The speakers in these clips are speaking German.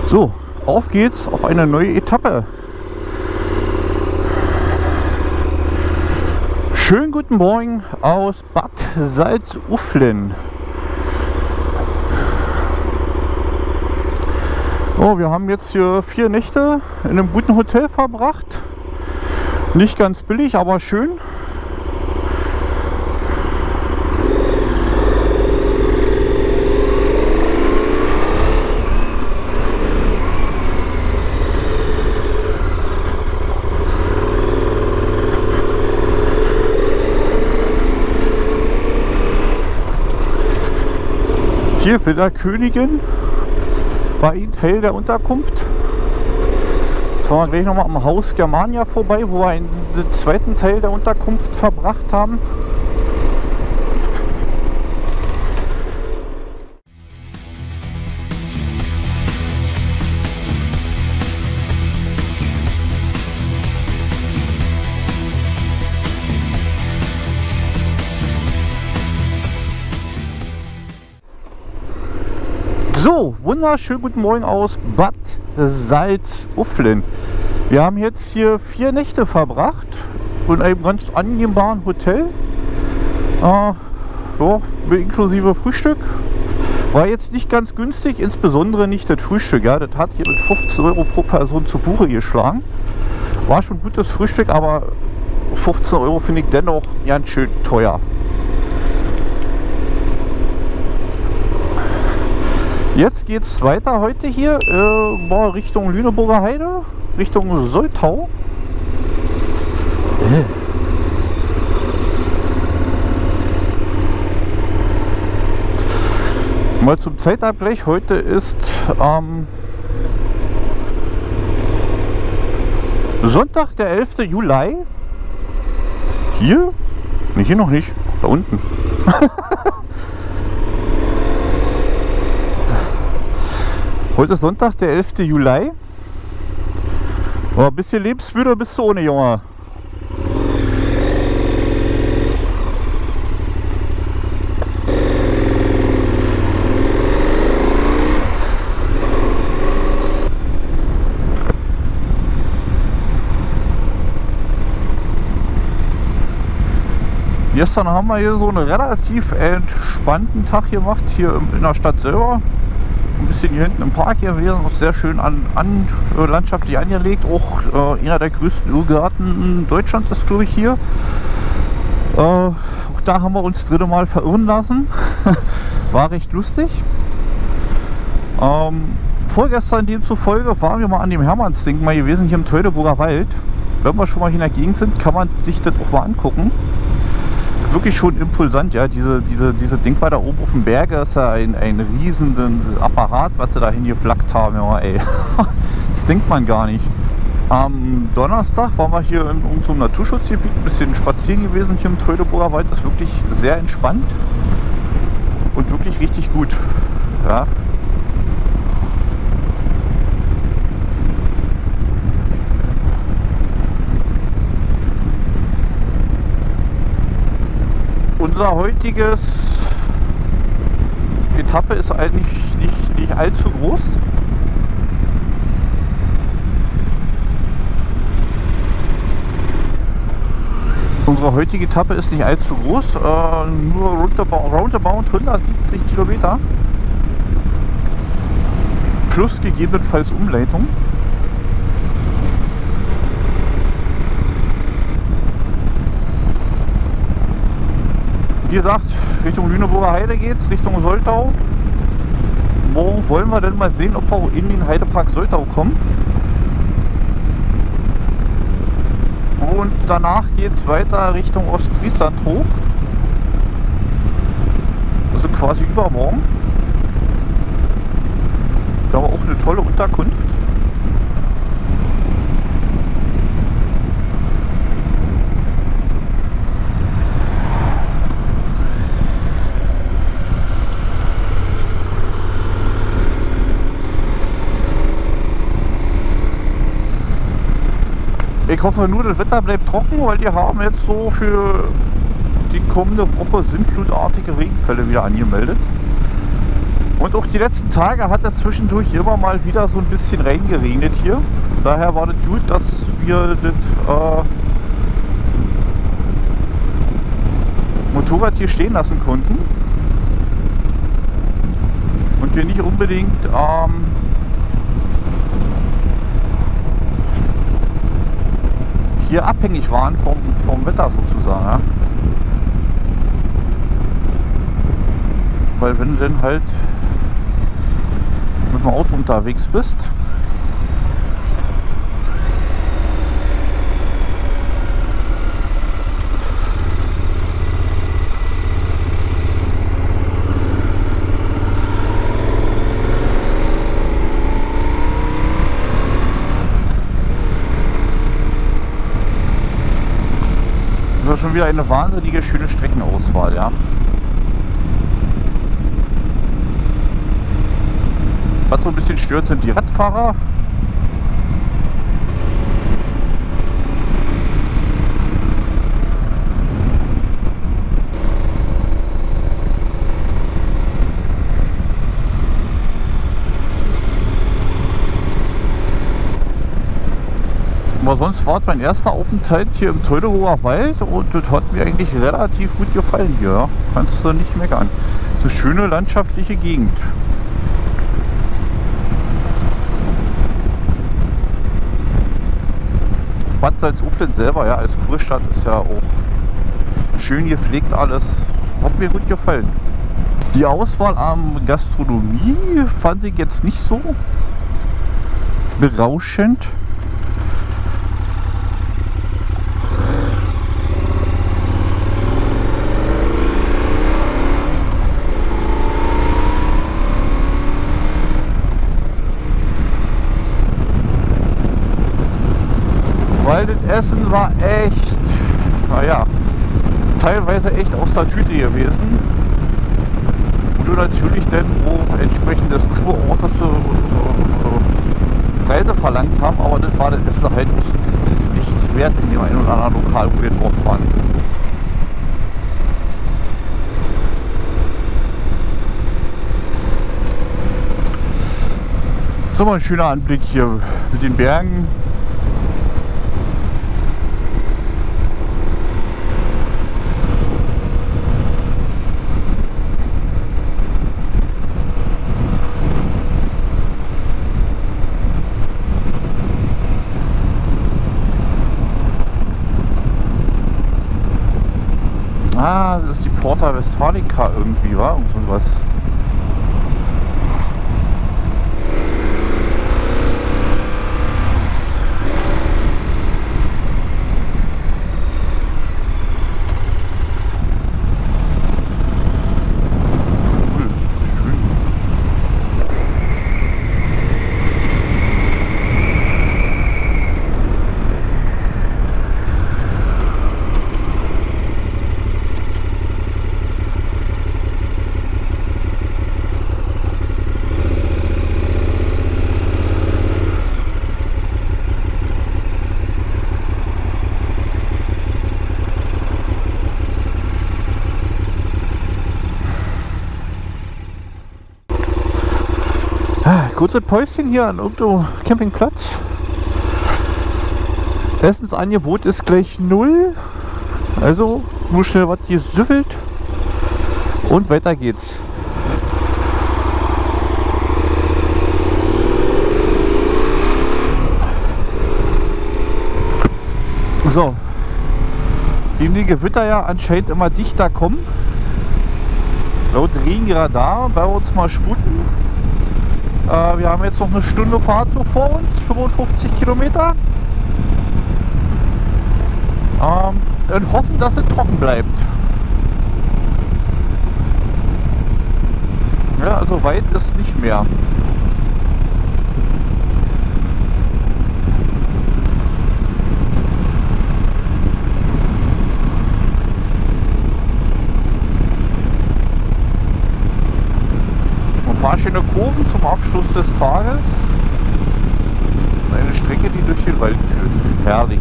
So, auf geht's auf eine neue Etappe. Schönen guten Morgen aus Bad Salzuflen. Oh, wir haben jetzt hier 4 Nächte in einem guten Hotel verbracht. Nicht ganz billig, aber schön. Hier Villa Königin war ein Teil der Unterkunft. Jetzt fahren wir gleich nochmal am Haus Germania vorbei, wo wir den zweiten Teil der Unterkunft verbracht haben. So, wunderschönen guten Morgen aus Bad Salzuflen. Wir haben jetzt hier 4 Nächte verbracht in einem ganz annehmbaren Hotel. Ja, inklusive Frühstück. War jetzt nicht ganz günstig, insbesondere nicht das Frühstück. Ja, das hat hier mit 15 Euro pro Person zu Buche geschlagen. War schon gutes Frühstück, aber 15 Euro finde ich dennoch ganz schön teuer. Jetzt geht es weiter heute hier Richtung Lüneburger Heide, Richtung Soltau. Mal zum Zeitabgleich, heute ist Sonntag, der 11. Juli. Hier? Ne, hier noch nicht, da unten. Heute ist Sonntag, der 11. Juli. Oh, ein bisschen lebensmüde bist du ohne, Junge. Gestern haben wir hier so einen relativ entspannten Tag gemacht, hier in der Stadt selber. Ein bisschen hier hinten im Park gewesen, ist sehr schön landschaftlich angelegt. Auch einer der größten Irrgärten Deutschlands ist, glaube ich, hier. Auch da haben wir uns das 3. Mal verirren lassen. War recht lustig. Vorgestern demzufolge waren wir mal an dem Hermannsdenkmal gewesen, hier im Teutoburger Wald. Wenn wir schon mal hier in der Gegend sind, kann man sich das auch mal angucken. Wirklich schon impulsant, ja, diese Denkmal da oben auf dem Berg ist ja ein riesen Apparat, was sie da hingeflackt haben, ja, ey. Das denkt man gar nicht. Am Donnerstag waren wir hier in unserem Naturschutzgebiet ein bisschen spazieren gewesen, hier im Teutoburger Wald. Das ist wirklich sehr entspannt und wirklich richtig gut, ja. Unser heutiges Etappe ist eigentlich nicht allzu groß. Unsere heutige Etappe ist nicht allzu groß, nur roundabout 170 Kilometer. Plus gegebenenfalls Umleitung. Wie gesagt, Richtung Lüneburger Heide geht's, Richtung Soltau. Morgen wollen wir dann mal sehen, ob wir auch in den Heidepark Soltau kommen. Und danach geht es weiter Richtung Ostfriesland hoch. Also quasi übermorgen. Da war auch eine tolle Unterkunft. Ich hoffe nur, das Wetter bleibt trocken, weil die haben jetzt so für die kommende Woche sintflutartige Regenfälle wieder angemeldet. Und auch die letzten Tage hat er zwischendurch immer mal wieder so ein bisschen reingeregnet hier. Daher war das gut, dass wir das Motorrad hier stehen lassen konnten. Und wir nicht unbedingt hier abhängig waren vom Wetter sozusagen. Ja? Weil wenn du dann halt mit dem Auto unterwegs bist, das ist schon wieder eine wahnsinnige schöne Streckenauswahl, ja. Was so ein bisschen stört, sind die Radfahrer. Aber sonst war es mein erster Aufenthalt hier im Teutoburger Wald und das hat mir eigentlich relativ gut gefallen hier. Ja. Kannst du nicht meckern. So eine schöne landschaftliche Gegend. Bad Salzuflen selber, ja, als Kurstadt ist ja auch schön gepflegt alles. Hat mir gut gefallen. Die Auswahl an Gastronomie fand ich jetzt nicht so berauschend. Weil das Essen war echt, naja, teilweise echt aus der Tüte gewesen. Und du natürlich dann auch entsprechend des Kurortes Preise verlangt haben, aber das war das Essen halt nicht wert in dem einen oder anderen Lokal, wo wir drauf waren. So, mal ein schöner Anblick hier mit den Bergen. Ah, das ist die Porta Westfalica irgendwie, war irgend so was. Kurzes Päuschen hier an irgendeinem Campingplatz. Essensangebot ist gleich 0. Also nur schnell was gesüffelt und weiter geht's. So, dem die Gewitter ja anscheinend immer dichter kommen, laut Regenradar bei uns mal sputen. Wir haben jetzt noch eine Stunde Fahrt so vor uns, 55 Kilometer. Und hoffen, dass es trocken bleibt. Ja, also weit ist nicht mehr. Ein paar schöne Kurven zum Abschluss des Tages. Eine Strecke, die durch den Wald führt. Herrlich.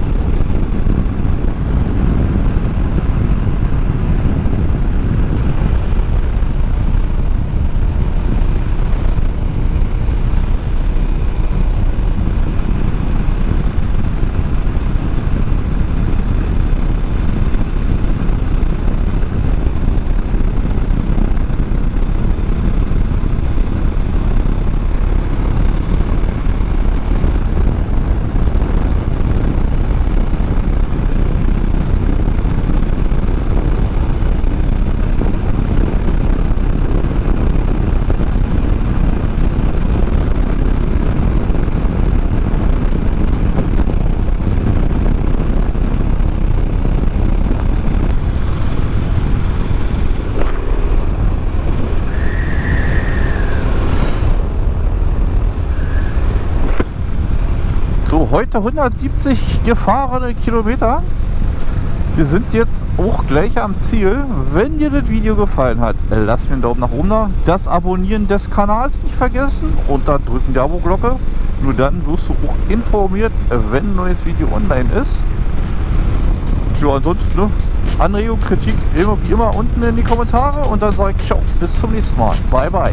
Heute 170 gefahrene Kilometer. Wir sind jetzt auch gleich am Ziel. Wenn dir das Video gefallen hat, lass mir einen Daumen nach oben da. Das Abonnieren des Kanals nicht vergessen und dann drücken die Abo-Glocke. Nur dann wirst du auch informiert, wenn ein neues Video online ist. Ja, ansonsten, ne? Anregung, Kritik, immer wie immer unten in die Kommentare und dann sage ich ciao, bis zum nächsten Mal. Bye, bye.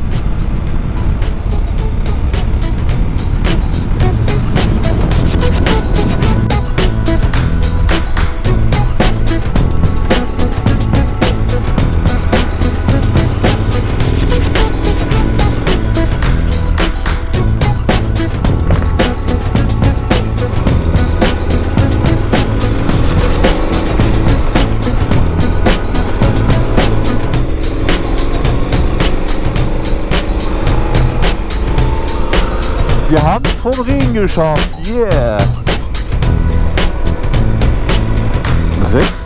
Wir haben es vom Regen geschafft. Yeah. 6